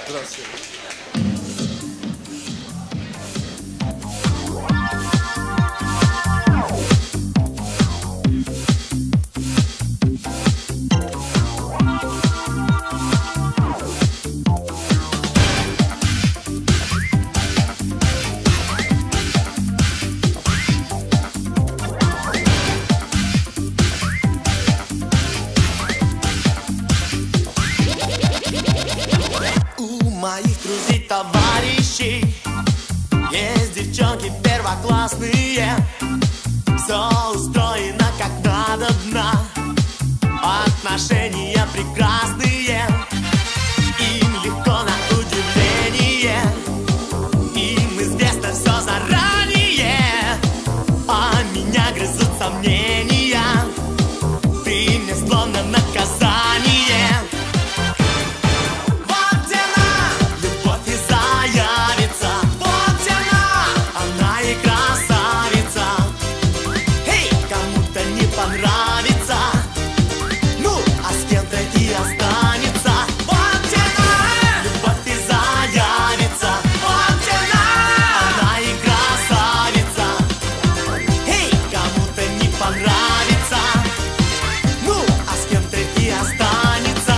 Здравствуйте. Моих друзей, товарищей есть девчонки первоклассные. Все устроено как надо дна. Отношения прекрасные. Им легко на удивление. Им известно все заранее. А меня грызут сомнения. Ты мне словно наказание. Понравится, ну, а с кем-то и останется. Вот она, любовь и заявится. Вот она и красавица. Эй, кому-то не понравится, ну, а с кем-то и останется.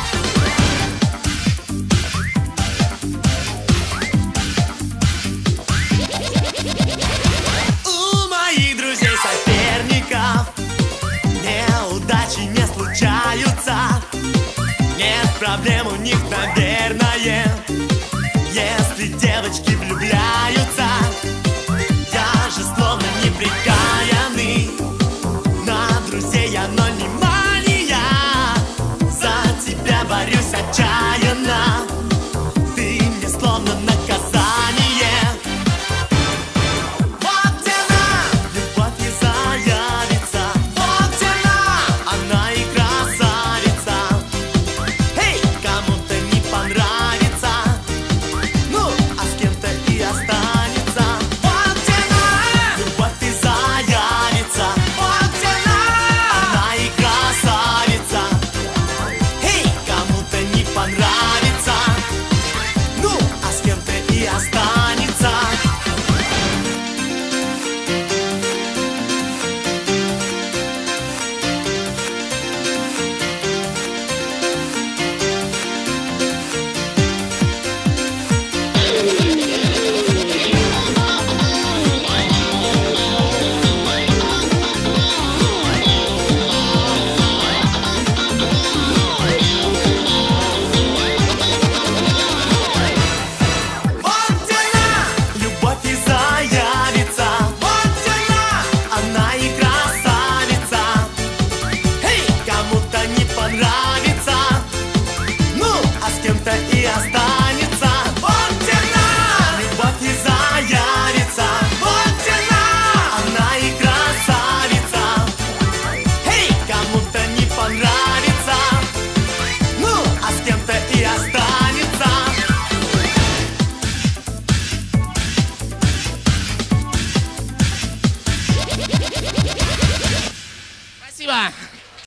У моих друзей соперников неудачи не случаются. Нет проблем у них, наверное, если девочки влюбляются. Я же словно неприкаянный, на друзей я, но внимания. За тебя борюсь отчаянно.